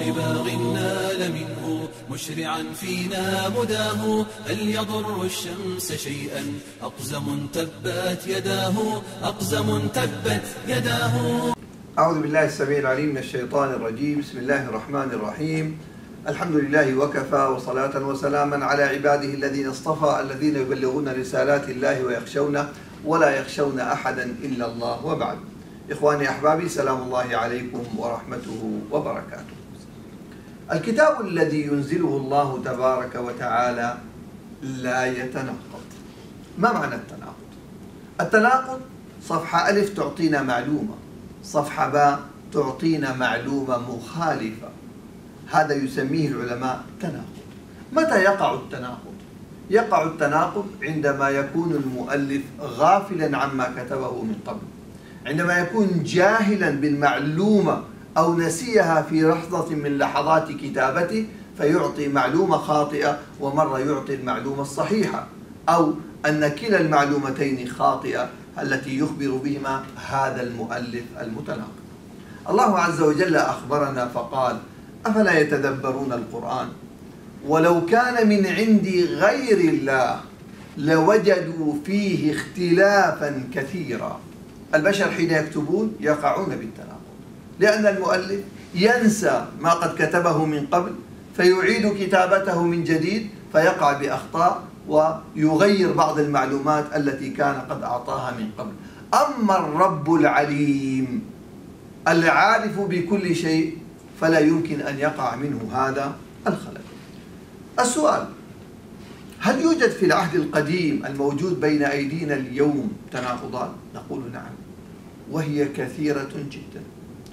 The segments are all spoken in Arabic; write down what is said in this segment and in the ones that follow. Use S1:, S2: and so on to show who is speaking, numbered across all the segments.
S1: بباغ نال منه مشرعا فينا مداه هل يضر الشمس شيئا أقزم تبت يداه أقزم تبت يداه.
S2: أعوذ بالله السميع العليم من الشيطان الرجيم. بسم الله الرحمن الرحيم. الحمد لله وكفى وصلاة وسلاما على عباده الذين اصطفى الذين يبلغون رسالات الله ويخشونه ولا يخشون أحدا إلا الله، وبعد. إخواني أحبابي، سلام الله عليكم ورحمته وبركاته. الكتاب الذي ينزله الله تبارك وتعالى لا يتناقض. ما معنى التناقض؟ التناقض صفحة ألف تعطينا معلومة، صفحة باء تعطينا معلومة مخالفة، هذا يسميه العلماء تناقض. متى يقع التناقض؟ يقع التناقض عندما يكون المؤلف غافلا عما كتبه من قبل، عندما يكون جاهلا بالمعلومة أو نسيها في لحظة من لحظات كتابته فيعطي معلومة خاطئة ومرة يعطي المعلومة الصحيحة، أو أن كلا المعلومتين خاطئة التي يخبر بهما هذا المؤلف المتناقض. الله عز وجل أخبرنا فقال: أفلا يتدبرون القرآن ولو كان من عند غير الله لوجدوا فيه اختلافا كثيرا. البشر حين يكتبون يقعون بالتناقض، لأن المؤلف ينسى ما قد كتبه من قبل فيعيد كتابته من جديد فيقع بأخطاء ويغير بعض المعلومات التي كان قد أعطاها من قبل. أما الرب العليم العارف بكل شيء فلا يمكن أن يقع منه هذا الخلل. السؤال: هل يوجد في العهد القديم الموجود بين أيدينا اليوم تناقضات؟ نقول نعم، وهي كثيرة جدا.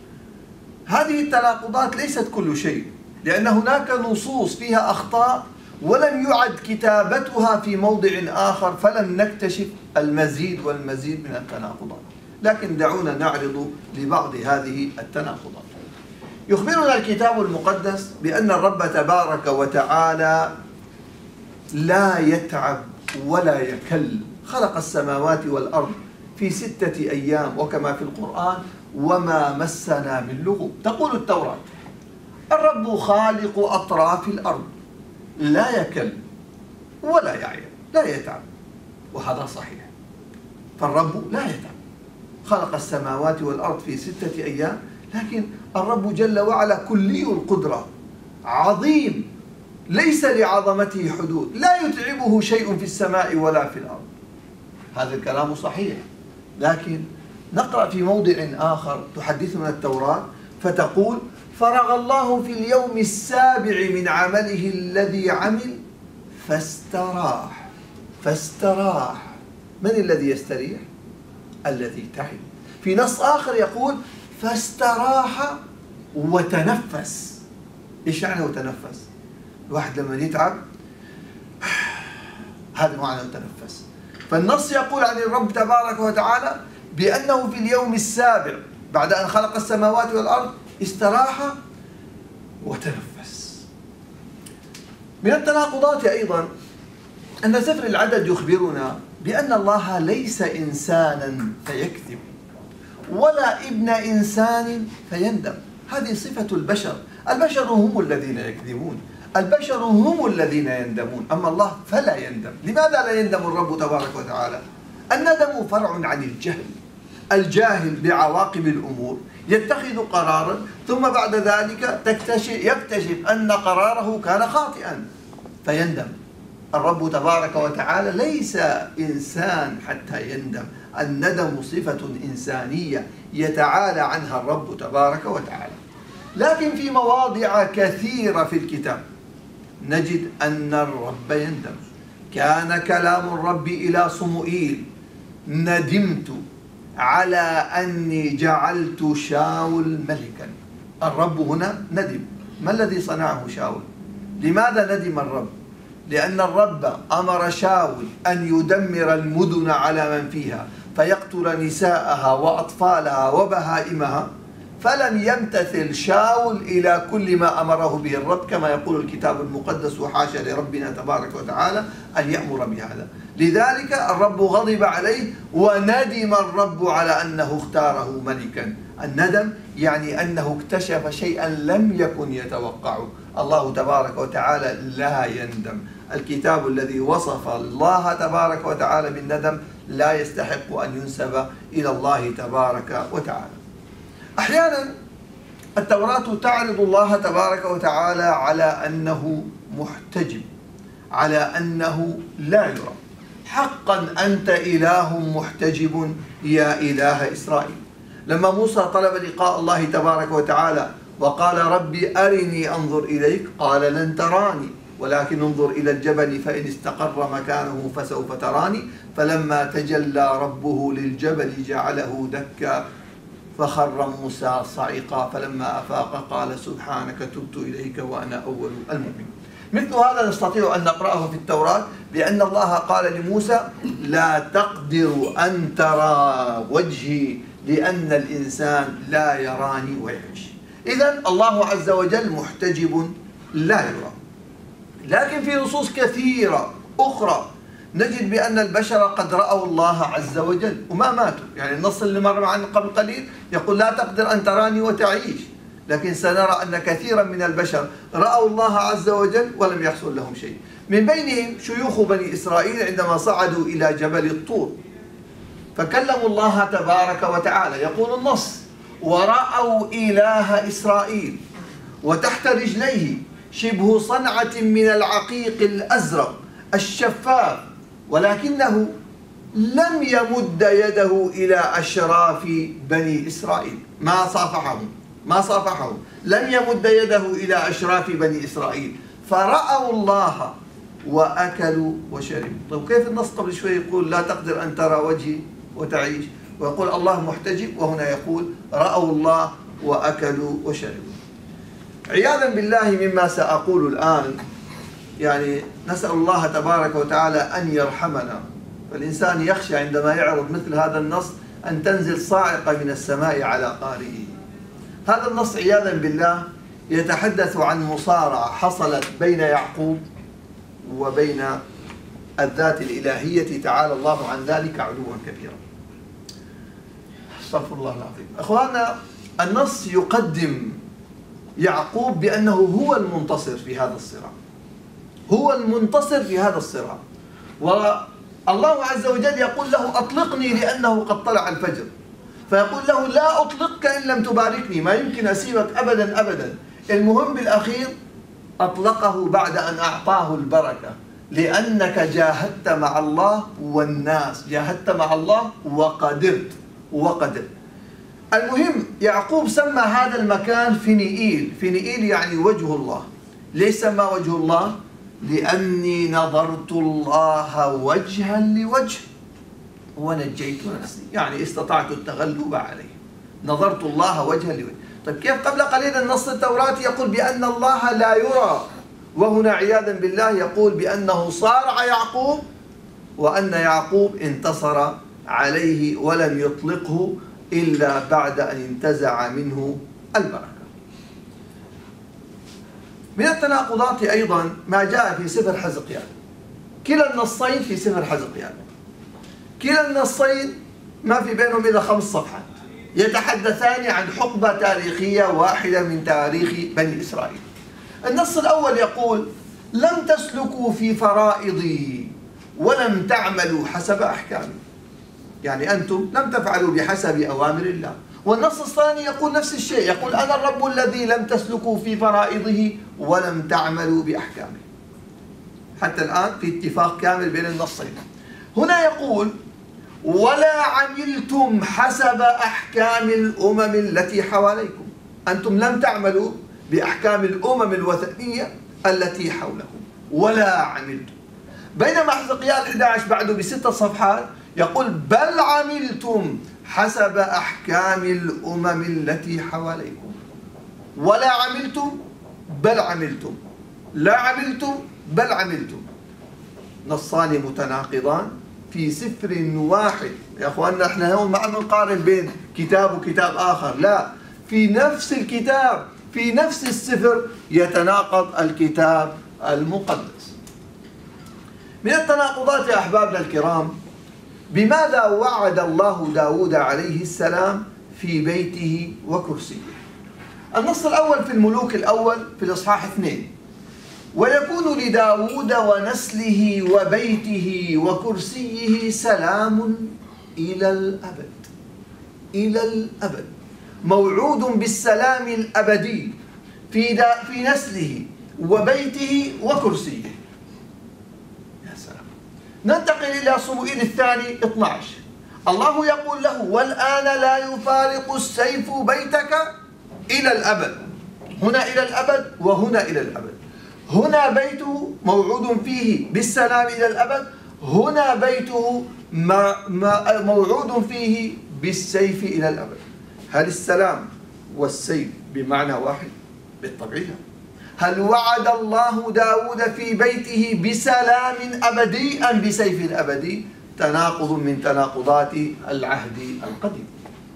S2: هذه التناقضات ليست كل شيء، لأن هناك نصوص فيها أخطاء ولم يعد كتابتها في موضع آخر فلم نكتشف المزيد والمزيد من التناقضات. لكن دعونا نعرض لبعض هذه التناقضات. يخبرنا الكتاب المقدس بأن الرب تبارك وتعالى لا يتعب ولا يكل، خلق السماوات والأرض في 6 أيام، وكما في القرآن: وما مسنا من لغوب. تقول التوراة: الرب خالق أطراف الأرض، لا يكل ولا يعيا، لا يتعب، وهذا صحيح. فالرب لا يتعب، خلق السماوات والأرض في 6 أيام، لكن الرب جل وعلا كلي القدرة، عظيم، ليس لعظمته حدود، لا يتعبه شيء في السماء ولا في الأرض. هذا الكلام صحيح، لكن نقرأ في موضع آخر تحدثنا التوراة فتقول: فرغ الله في اليوم السابع من عمله الذي عمل فاستراح. فاستراح، من الذي يستريح؟ الذي تعب. في نص آخر يقول: فاستراح وتنفس. إيش يعني وتنفس؟ الواحد لما يتعب هذا معنى وتنفس. فالنص يقول عن الرب تبارك وتعالى بأنه في اليوم السابع بعد أن خلق السماوات والأرض استراح وتنفس. من التناقضات أيضا أن سفر العدد يخبرنا بأن الله ليس إنسانا فيكذب ولا ابن إنسان فيندم. هذه صفة البشر. البشر هم الذين يكذبون، البشر هم الذين يندمون، أما الله فلا يندم. لماذا لا يندم الرب تبارك وتعالى؟ الندم فرع عن الجهل. الجاهل بعواقب الأمور يتخذ قرارا ثم بعد ذلك يكتشف أن قراره كان خاطئا فيندم. الرب تبارك وتعالى ليس إنسان حتى يندم. الندم صفة إنسانية يتعالى عنها الرب تبارك وتعالى. لكن في مواضع كثيرة في الكتاب نجد أن الرب يندم. كان كلام الرب إلى صموئيل: ندمت على أني جعلت شاول ملكا. الرب هنا ندم. ما الذي صنعه شاول؟ لماذا ندم الرب؟ لأن الرب أمر شاول أن يدمر المدن على من فيها فيقتل نساءها وأطفالها وبهائمها، فلم يمتثل شاول إلى كل ما أمره به الرب، كما يقول الكتاب المقدس: وحاشا لربنا تبارك وتعالى أن يأمر بهذا. لذلك الرب غضب عليه وندم الرب على أنه اختاره ملكا. الندم يعني أنه اكتشف شيئا لم يكن يتوقعه. الله تبارك وتعالى لا يندم. الكتاب الذي وصف الله تبارك وتعالى بالندم لا يستحق أن ينسب إلى الله تبارك وتعالى. أحيانا التوراة تعرض الله تبارك وتعالى على أنه محتجب، على أنه لا يرى. حقا أنت إله محتجب يا إله إسرائيل. لما موسى طلب لقاء الله تبارك وتعالى وقال ربي أرني أنظر إليك، قال لن تراني ولكن انظر إلى الجبل فإن استقر مكانه فسوف تراني. فلما تجلى ربه للجبل جعله دكا فخر موسى صعقا فلما أفاق قال سبحانك تبت إليك وأنا أول المؤمنين. مثل هذا نستطيع أن نقرأه في التوراة، بأن الله قال لموسى لا تقدر أن ترى وجهي لأن الإنسان لا يراني ويعيش. إذن الله عز وجل محتجب لا يرى. لكن في نصوص كثيرة أخرى نجد بأن البشر قد رأوا الله عز وجل وما ماتوا. يعني النص اللي مر معنا قبل قليل يقول لا تقدر أن تراني وتعيش، لكن سنرى أن كثيرا من البشر رأوا الله عز وجل ولم يحصل لهم شيء. من بينهم شيوخ بني إسرائيل عندما صعدوا إلى جبل الطور فكلموا الله تبارك وتعالى. يقول النص ورأوا إله إسرائيل وتحت رجليه شبه صنعة من العقيق الأزرق الشفاف، ولكنه لم يمد يده إلى أشراف بني إسرائيل، ما صافحهم، لم يمد يده إلى أشراف بني إسرائيل. فرأوا الله وأكلوا وشربوا. طيب كيف النص قبل شوي يقول لا تقدر أن ترى وجهي وتعيش، ويقول الله محتجب، وهنا يقول رأوا الله وأكلوا وشربوا؟ عياذا بالله مما سأقول الآن، يعني نسأل الله تبارك وتعالى أن يرحمنا. فالإنسان يخشى عندما يعرض مثل هذا النص أن تنزل صاعقة من السماء على قارئه. هذا النص عياذا بالله يتحدث عن مصارعة حصلت بين يعقوب وبين الذات الإلهية تعالى الله عن ذلك علوا كبيرا. استغفر الله العظيم. أخوانا، النص يقدم يعقوب بأنه هو المنتصر في هذا الصراع، هو المنتصر في هذا الصراع. والله عز وجل يقول له أطلقني لأنه قد طلع الفجر، فيقول له لا أطلقك إن لم تباركني، ما يمكن أسيبك أبدا أبدا. المهم بالأخير أطلقه بعد أن أعطاه البركة، لأنك جاهدت مع الله والناس، جاهدت مع الله وقدرت. المهم يعقوب سمى هذا المكان فينيئيل. فينيئيل يعني وجه الله. ليش سمى وجه الله؟ لأني نظرت الله وجها لوجه ونجيت نفسي، يعني استطعت التغلب عليه. نظرت الله وجها لوجه. طيب كيف قبل قليل النص التوراتي يقول بأن الله لا يرى، وهنا عياذا بالله يقول بأنه صارع يعقوب وأن يعقوب انتصر عليه ولم يطلقه إلا بعد أن انتزع منه البركة. من التناقضات أيضا ما جاء في سفر حزقيال. كلا النصين في سفر حزقيال، كلا النصين ما في بينهم إلا 5 صفحات يتحدثان عن حقبة تاريخية واحدة من تاريخ بني إسرائيل. النص الأول يقول لم تسلكوا في فرائضي ولم تعملوا حسب أحكامي، يعني أنتم لم تفعلوا بحسب أوامر الله. والنص الثاني يقول نفس الشيء، يقول أنا الرب الذي لم تسلكوا في فرائضه ولم تعملوا بأحكامه. حتى الآن في اتفاق كامل بين النصين. هنا يقول ولا عملتم حسب أحكام الأمم التي حواليكم، أنتم لم تعملوا بأحكام الأمم الوثنية التي حولكم، ولا عملتم. بينما حزقيال 11 بعده ب6 صفحات يقول بل عملتم حسب أحكام الأمم التي حواليكم. ولا عملتم بل عملتم، لا عملتم بل عملتم. نصان متناقضان في سفر واحد. يا أخواننا احنا هون ما عم نقارن بين كتاب وكتاب آخر، لا، في نفس الكتاب في نفس السفر يتناقض الكتاب المقدس. من التناقضات يا أحبابنا الكرام، بماذا وعد الله داود عليه السلام في بيته وكرسيه. النص الأول في الملوك الأول في الإصحاح 2: ويكون لداود ونسله وبيته وكرسيه سلام إلى الأبد. إلى الأبد، موعود بالسلام الأبدي في نسله وبيته وكرسيه. يا سلام. ننتقل إلى صموئيل الثاني 12. الله يقول له: والآن لا يفارق السيف بيتك إلى الأبد. هنا إلى الأبد وهنا إلى الأبد. هنا بيته موعود فيه بالسلام إلى الأبد، هنا بيته موعود فيه بالسيف إلى الأبد. هل السلام والسيف بمعنى واحد؟ بالطبع لا. هل وعد الله داود في بيته بسلام أبدي أم بسيف أبدي؟ تناقض من تناقضات العهد القديم.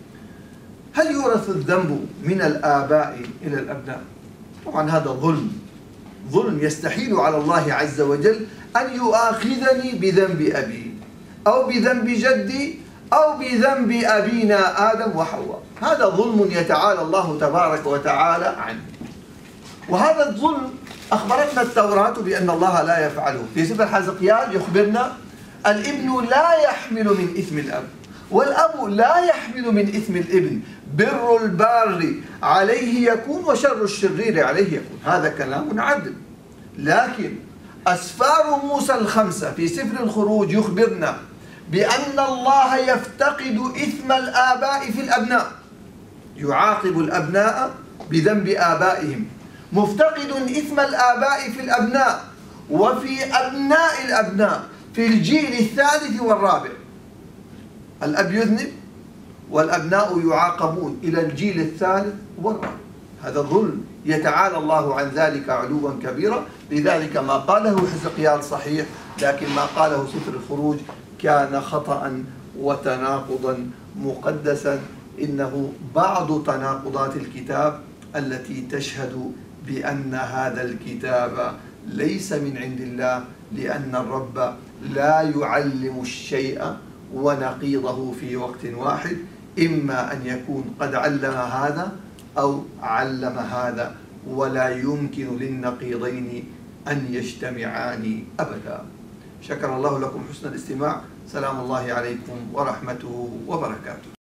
S2: هل يورث الذنب من الآباء إلى الأبناء؟ طبعا هذا ظلم يستحيل على الله عز وجل أن يؤاخذني بذنب أبي أو بذنب جدي أو بذنب أبينا آدم وحواء. هذا ظلم يتعالى الله تبارك وتعالى عنه، وهذا الظلم أخبرتنا التوراة بأن الله لا يفعله. في سفر حزقيال يخبرنا: الابن لا يحمل من إثم الأب، والأب لا يحمل من إثم الابن، بر البار عليه يكون وشر الشرير عليه يكون. هذا كلام عدل. لكن أسفار موسى الخمسة في سفر الخروج يخبرنا بأن الله يفتقد إثم الآباء في الأبناء، يعاقب الأبناء بذنب آبائهم، مفتقد إثم الآباء في الأبناء وفي أبناء الأبناء في الجيل الثالث والرابع. الأب يذنب والأبناء يعاقبون إلى الجيل الثالث والرابع. هذا ظلم يتعالى الله عن ذلك علوا كبيرا. لذلك ما قاله حزقيال صحيح، لكن ما قاله سفر الخروج كان خطأ وتناقضا مقدسا. إنه بعض تناقضات الكتاب التي تشهد بأن هذا الكتاب ليس من عند الله، لأن الرب لا يعلم الشيء ونقيضه في وقت واحد، إما أن يكون قد علم هذا أو علم هذا، ولا يمكن للنقيضين أن يجتمعان أبدا. شكر الله لكم حسن الاستماع. سلام الله عليكم ورحمته وبركاته.